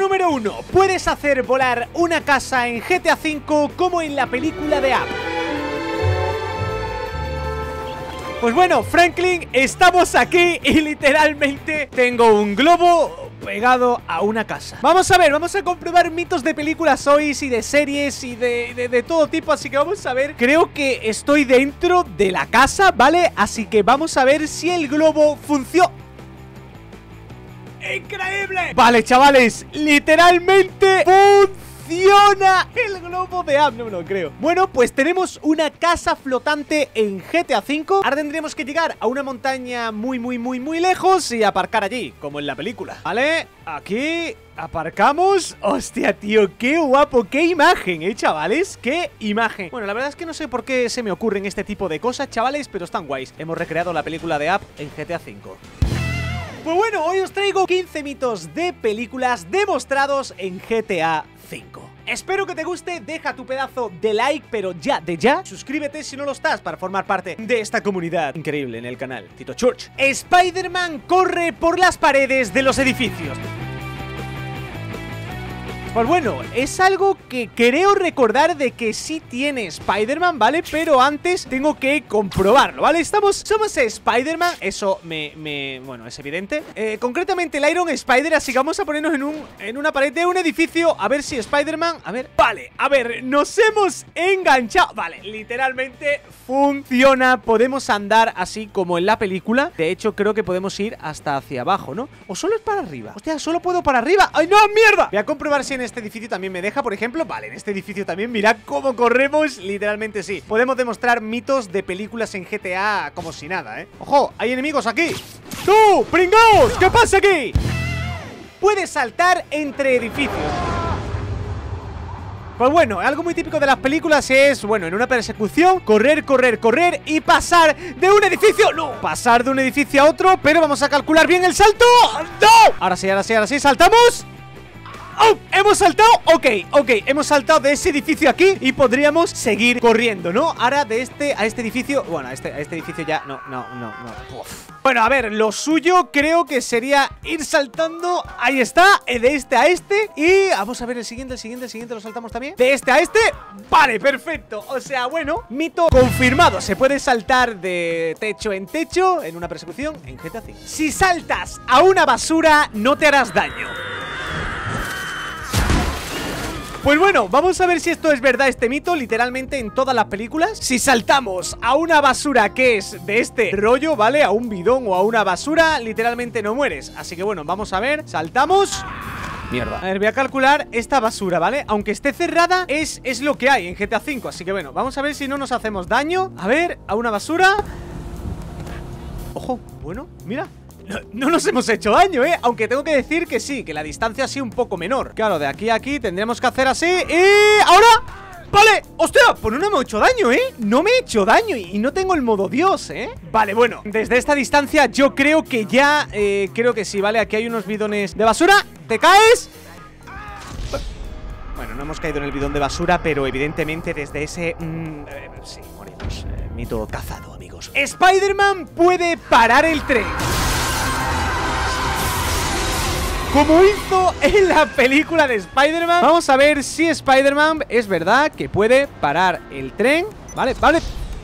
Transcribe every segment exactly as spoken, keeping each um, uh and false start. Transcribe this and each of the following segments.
número uno. Puedes hacer volar una casa en G T A cinco como en la película de Up. Pues bueno, Franklin, estamos aquí y literalmente tengo un globo pegado a una casa. Vamos a ver, vamos a comprobar mitos de películas hoy y de series y de, de, de todo tipo. Así que vamos a ver, creo que estoy dentro de la casa, ¿vale? Así que vamos a ver si el globo funciona. ¡Increíble! Vale, chavales, literalmente funciona el globo de Up, no me lo creo. Bueno, pues tenemos una casa flotante en G T A cinco. Ahora tendremos que llegar a una montaña muy, muy, muy, muy lejos y aparcar allí, como en la película. Vale, aquí aparcamos. Hostia, tío, qué guapo, qué imagen, eh, chavales, qué imagen. Bueno, la verdad es que no sé por qué se me ocurren este tipo de cosas, chavales, pero están guays. Hemos recreado la película de Up en G T A cinco. Pues bueno, hoy os traigo quince mitos de películas demostrados en G T A cinco. Espero que te guste, deja tu pedazo de like, pero ya, de ya. Suscríbete si no lo estás para formar parte de esta comunidad increíble en el canal Tito Church. Spider-Man corre por las paredes de los edificios. Pues bueno, es algo que creo recordar de que sí tiene Spider-Man, ¿vale? Pero antes tengo que comprobarlo, ¿vale? Estamos, somos Spider-Man, eso me, me, bueno, es evidente. eh, Concretamente el Iron Spider, así que vamos a ponernos en, un, en una pared de un edificio. A ver si Spider-Man, a ver, vale, a ver, nos hemos enganchado. Vale, literalmente funciona. Podemos andar así como en la película. De hecho, creo que podemos ir hasta hacia abajo, ¿no? O solo es para arriba. Hostia, solo puedo para arriba. ¡Ay, no, mierda! Voy a comprobar si en este edificio también me deja, por ejemplo. Vale, en este edificio también, mirad cómo corremos. Literalmente sí, podemos demostrar mitos de películas en G T A como si nada, ¿eh? ¡Ojo! Hay enemigos aquí. ¡Tú, pringaos! ¿Qué pasa aquí? Puedes saltar entre edificios. Pues bueno, algo muy típico de las películas es, bueno, en una persecución, correr, correr, correr y pasar de un edificio. ¡No! Pasar de un edificio a otro, pero vamos a calcular bien el salto. ¡No! Ahora sí, ahora sí, ahora sí, saltamos. ¡Oh! ¿Hemos saltado? Ok, ok, hemos saltado de ese edificio aquí y podríamos seguir corriendo, ¿no? Ahora de este a este edificio. Bueno, a este, a este edificio ya, no, no, no, no. Uf. Bueno, a ver, lo suyo creo que sería ir saltando. Ahí está, de este a este. Y vamos a ver el siguiente, el siguiente, el siguiente lo saltamos también. De este a este. Vale, perfecto. O sea, bueno, mito confirmado. Se puede saltar de techo en techo en una persecución en G T A cinco. Si saltas a una basura, no te harás daño. Pues bueno, vamos a ver si esto es verdad, este mito. Literalmente en todas las películas, si saltamos a una basura que es de este rollo, ¿vale? A un bidón o a una basura, literalmente no mueres. Así que bueno, vamos a ver, saltamos. Mierda. A ver, voy a calcular esta basura, ¿vale? Aunque esté cerrada, es, es lo que hay en G T A cinco. Así que bueno, vamos a ver si no nos hacemos daño. A ver, a una basura. Ojo, bueno, mira. No, no nos hemos hecho daño, ¿eh? Aunque tengo que decir que sí, que la distancia ha sido un poco menor. Claro, de aquí a aquí tendremos que hacer así. Y... ¡ahora! ¡Vale! ¡Hostia! Pues no me he hecho daño, ¿eh? No me he hecho daño y no tengo el modo Dios, ¿eh? Vale, bueno, desde esta distancia yo creo que ya... Eh, creo que sí, ¿vale? Aquí hay unos bidones de basura. ¿Te caes? Bueno, no hemos caído en el bidón de basura, pero evidentemente desde ese... Mmm, eh, sí, morimos. Eh, mito cazado, amigos. Spider-Man puede parar el tren, como hizo en la película de Spider-Man. Vamos a ver si Spider-Man es verdad que puede parar el tren. Vale, vale.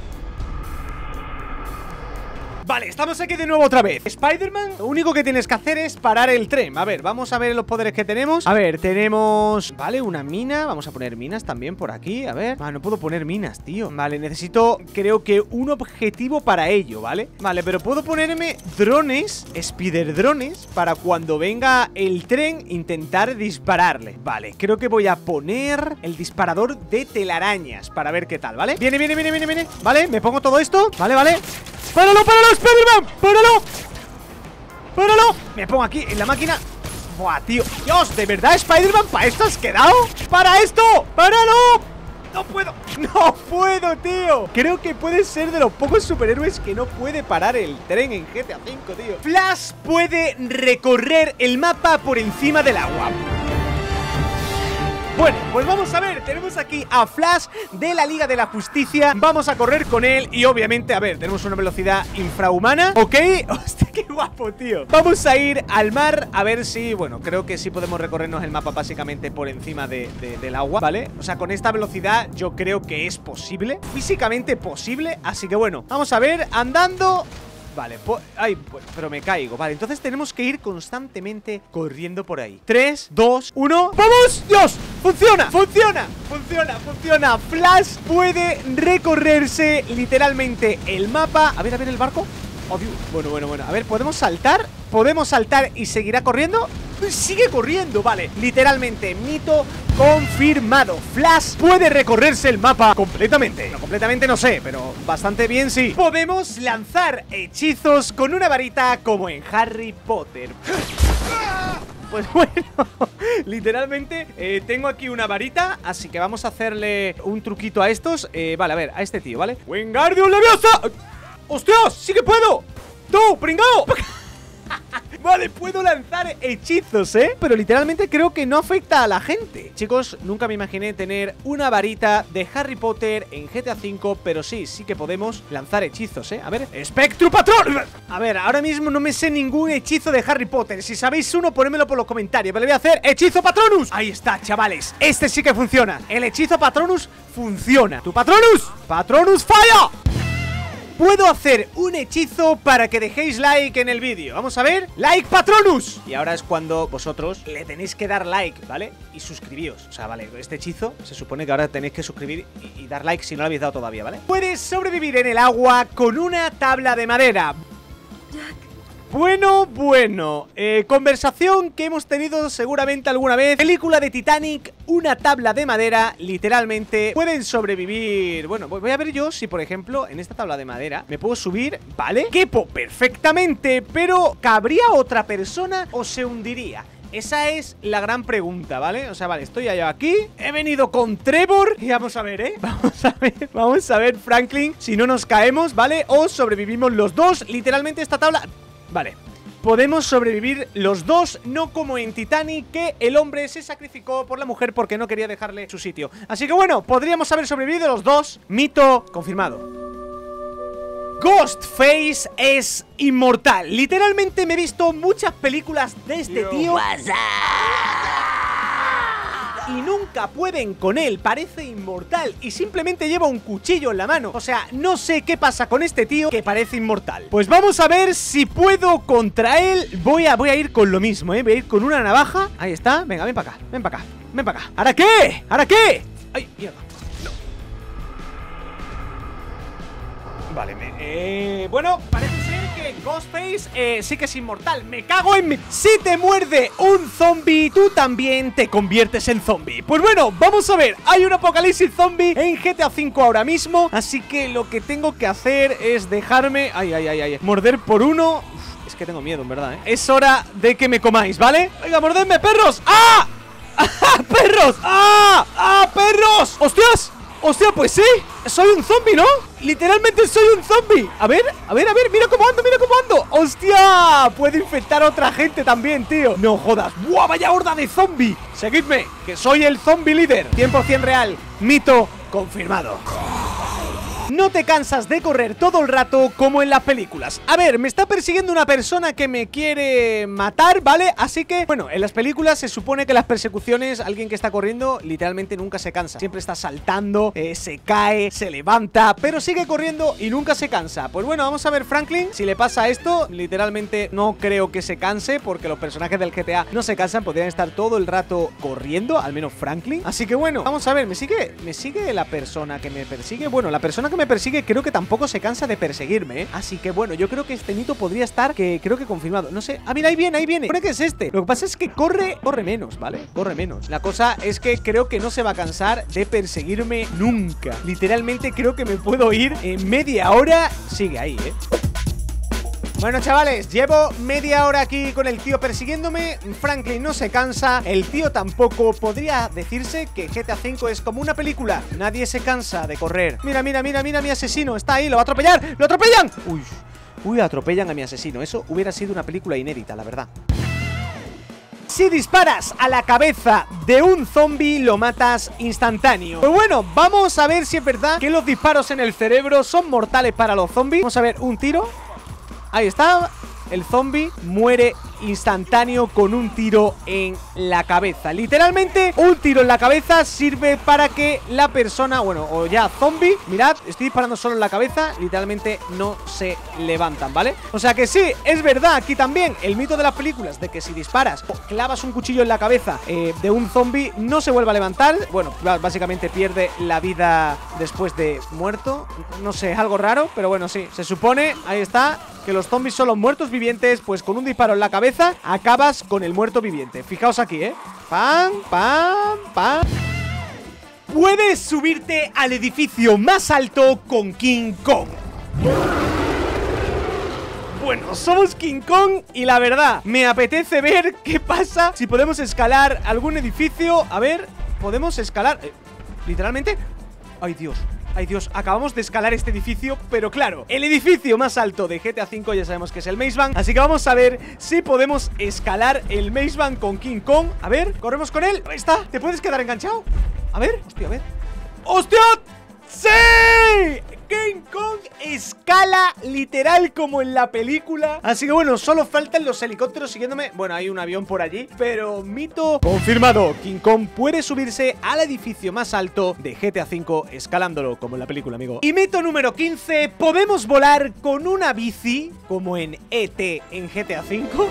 Vale, estamos aquí de nuevo otra vez. Spider-Man, lo único que tienes que hacer es parar el tren. A ver, vamos a ver los poderes que tenemos. A ver, tenemos... Vale, una mina. Vamos a poner minas también por aquí. A ver. Ah, no puedo poner minas, tío. Vale, necesito, creo que un objetivo para ello, ¿vale? Vale, pero puedo ponerme drones, spider drones, para cuando venga el tren intentar dispararle. Vale, creo que voy a poner el disparador de telarañas para ver qué tal, ¿vale? Viene, viene, viene, viene, viene. Vale, me pongo todo esto. Vale, vale. ¡Páralo, páralo, Spider-Man! ¡Páralo! ¡Páralo! Me pongo aquí en la máquina. Buah, tío. Dios, ¿de verdad, Spider-Man? ¿Para esto has quedado? ¡Para esto! ¡Páralo! ¡No puedo! ¡No puedo, tío! Creo que puede ser de los pocos superhéroes que no puede parar el tren en G T A cinco, tío. Flash puede recorrer el mapa por encima del agua. Bueno, pues vamos a ver, tenemos aquí a Flash de la Liga de la Justicia. Vamos a correr con él y obviamente, a ver, tenemos una velocidad infrahumana. Ok, hostia, qué guapo, tío. Vamos a ir al mar a ver si, bueno, creo que sí podemos recorrernos el mapa básicamente por encima de, de, del agua, ¿vale? O sea, con esta velocidad yo creo que es posible, físicamente posible. Así que bueno, vamos a ver, andando. Vale, ay, pero me caigo. Vale, entonces tenemos que ir constantemente corriendo por ahí. tres, dos, uno. ¡Vamos! ¡Dios! ¡Funciona! ¡Funciona! ¡Funciona! ¡Funciona! Flash puede recorrerse literalmente el mapa. A ver, a ver el barco. Oh, Dios. Bueno, bueno, bueno. A ver, ¿podemos saltar? ¿Podemos saltar y seguirá corriendo? Sigue corriendo, vale. Literalmente, mito confirmado. Flash puede recorrerse el mapa completamente. No, completamente no sé, pero bastante bien sí. Podemos lanzar hechizos con una varita como en Harry Potter. Pues bueno, literalmente eh, tengo aquí una varita, así que vamos a hacerle un truquito a estos. eh, Vale, a ver, a este tío, ¿vale? ¡Wingardium Leviosa! ¡Hostias! ¡Sí que puedo! ¡Tú, pringao! Vale, puedo lanzar hechizos, ¿eh? Pero literalmente creo que no afecta a la gente. Chicos, nunca me imaginé tener una varita de Harry Potter en G T A cinco, pero sí, sí que podemos lanzar hechizos, ¿eh? A ver, ¡Spectrum Patrón! A ver, ahora mismo no me sé ningún hechizo de Harry Potter. Si sabéis uno, ponedmelo por los comentarios. Pero le voy a hacer ¡Hechizo Patronus! Ahí está, chavales. Este sí que funciona. El hechizo Patronus funciona. ¡Tu Patronus! ¡Patronus falla! Puedo hacer un hechizo para que dejéis like en el vídeo. Vamos a ver. ¡Like Patronus! Y ahora es cuando vosotros le tenéis que dar like, ¿vale? Y suscribíos. O sea, vale, este hechizo se supone que ahora tenéis que suscribir y, y dar like si no lo habéis dado todavía, ¿vale? Puedes sobrevivir en el agua con una tabla de madera. Bueno, bueno, eh, conversación que hemos tenido seguramente alguna vez. Película de Titanic, una tabla de madera, literalmente pueden sobrevivir. Bueno, voy a ver yo si, por ejemplo, en esta tabla de madera me puedo subir, ¿vale? Quepo perfectamente, pero ¿cabría otra persona o se hundiría? Esa es la gran pregunta, ¿vale? O sea, vale, estoy allá aquí, he venido con Trevor y vamos a ver, ¿eh? Vamos a ver, vamos a ver, Franklin, si no nos caemos, ¿vale? O sobrevivimos los dos, literalmente esta tabla... Vale, podemos sobrevivir los dos, no como en Titanic, que el hombre se sacrificó por la mujer porque no quería dejarle su sitio. Así que bueno, podríamos haber sobrevivido los dos. Mito confirmado. Ghostface es inmortal. Literalmente me he visto muchas películas de este tío y nunca pueden con él, parece inmortal y simplemente lleva un cuchillo en la mano. O sea, no sé qué pasa con este tío que parece inmortal. Pues vamos a ver si puedo contra él. Voy a, voy a ir con lo mismo, ¿eh? Voy a ir con una navaja. Ahí está, venga, ven para acá, ven para acá, ven para acá. ¿Ahora qué? ¿Ahora qué? Ay, mierda. No. Vale, me, eh, bueno, parece ser que Ghostface eh, sí que es inmortal. Me cago en mi... Si te muerde un zombie, tú también te conviertes en zombie. Pues bueno, vamos a ver. Hay un apocalipsis zombie en G T A cinco ahora mismo, así que lo que tengo que hacer es dejarme... Ay, ay, ay, ay. Morder por uno. Uf, es que tengo miedo, en verdad, ¿eh? Es hora de que me comáis, ¿vale? Venga, mordedme, perros. ¡Ah! ¡Ah, perros! ¡Ah! ¡Ah, perros! ¡Hostias! ¡Hostia, pues sí! Soy un zombie, ¿no? Literalmente soy un zombie. A ver, a ver, a ver, mira cómo ando, mira cómo ando. ¡Hostia! Puedo infectar a otra gente también, tío. No jodas. ¡Buah, vaya horda de zombie! Seguidme, que soy el zombie líder. cien por cien real. Mito confirmado. No te cansas de correr todo el rato como en las películas. A ver, me está persiguiendo una persona que me quiere matar, ¿vale? Así que, bueno, en las películas se supone que las persecuciones, alguien que está corriendo literalmente nunca se cansa. Siempre está saltando, eh, se cae, se levanta, pero sigue corriendo y nunca se cansa. Pues bueno, vamos a ver Franklin, si le pasa esto. Literalmente no creo que se canse, porque los personajes del G T A no se cansan, podrían estar todo el rato corriendo, al menos Franklin. Así que bueno, vamos a ver, ¿me sigue, me sigue la persona que me persigue? Bueno, la persona que me persigue creo que tampoco se cansa de perseguirme, ¿eh? Así que bueno, yo creo que este mito podría estar, que creo que confirmado. No sé, ah, mira, ahí viene, ahí viene. ¿Por qué es este? Lo que pasa es que corre, corre menos, ¿vale? Corre menos. La cosa es que creo que no se va a cansar de perseguirme nunca. Literalmente creo que me puedo ir en media hora. Sigue ahí, ¿eh? Bueno, chavales, llevo media hora aquí con el tío persiguiéndome. Franklin no se cansa, el tío tampoco. Podría decirse que G T A cinco es como una película. Nadie se cansa de correr. Mira, mira, mira, mira, mi asesino está ahí, lo va a atropellar. ¡Lo atropellan! Uy, uy, atropellan a mi asesino. Eso hubiera sido una película inédita, la verdad. si disparas a la cabeza de un zombie lo matas instantáneo. Pues bueno, vamos a ver si es verdad que los disparos en el cerebro son mortales para los zombies. Vamos a ver, un tiro. Ahí está. El zombie muere instantáneo con un tiro en la cabeza. Literalmente, un tiro en la cabeza sirve para que la persona, bueno, o ya zombie, mirad, estoy disparando solo en la cabeza, literalmente no se levantan, ¿vale? O sea que sí, es verdad, aquí también el mito de las películas de que si disparas o clavas un cuchillo en la cabeza eh, de un zombie, no se vuelve a levantar. Bueno, básicamente pierde la vida después de muerto. No sé, es algo raro, pero bueno, sí, se supone, ahí está, que los zombies son los muertos vivientes. Pues con un disparo en la cabeza acabas con el muerto viviente. Fijaos aquí, ¿eh? Pam, pam, pam. Puedes subirte al edificio más alto con King Kong. Bueno, somos King Kong y la verdad, me apetece ver qué pasa si podemos escalar algún edificio. A ver, podemos escalar eh, literalmente. Ay, Dios. Ay, Dios, acabamos de escalar este edificio, pero claro, el edificio más alto de G T A cinco ya sabemos que es el Maze Bank, así que vamos a ver si podemos escalar el Maze Bank con King Kong. A ver, corremos con él. Ahí está, ¿te puedes quedar enganchado? A ver, hostia, a ver. ¡Hostia! ¡Sí! King Kong escala literal como en la película. Así que bueno, solo faltan los helicópteros siguiéndome. Bueno, hay un avión por allí, pero mito confirmado. King Kong puede subirse al edificio más alto de G T A cinco escalándolo como en la película, amigo. Y mito número quince, ¿podemos volar con una bici como en E T en G T A cinco?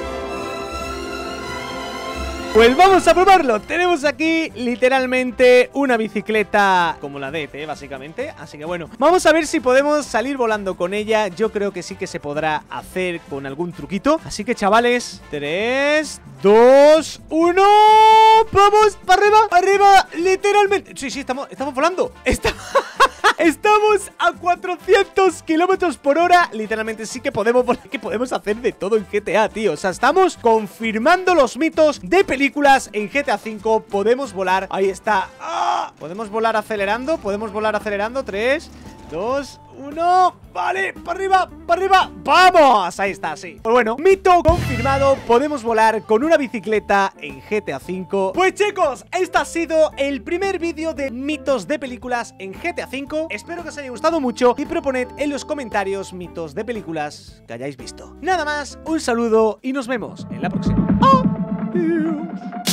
Pues vamos a probarlo. Tenemos aquí literalmente una bicicleta como la de E T, básicamente. Así que bueno, vamos a ver si podemos salir volando con ella. Yo creo que sí que se podrá hacer con algún truquito. Así que chavales, tres, dos, uno. ¡Vamos! ¡Para arriba! ¡Arriba! Literalmente. Sí, sí, estamos, estamos volando. Está... Estamos a cuatrocientos kilómetros por hora. Literalmente sí que podemos volar, que podemos hacer de todo en G T A, tío. O sea, estamos confirmando los mitos de películas en G T A cinco. Podemos volar, ahí está. ¡Ah! Podemos volar acelerando, podemos volar acelerando. Tres, dos, uno. Vale, para arriba, para arriba. ¡Vamos! Ahí está, sí. Pues bueno, mito confirmado. Podemos volar con una bicicleta en G T A cinco. Pues chicos, este ha sido el primer vídeo de mitos de películas en G T A cinco. Espero que os haya gustado mucho y proponed en los comentarios mitos de películas que hayáis visto. Nada más, un saludo y nos vemos en la próxima. ¡Adiós!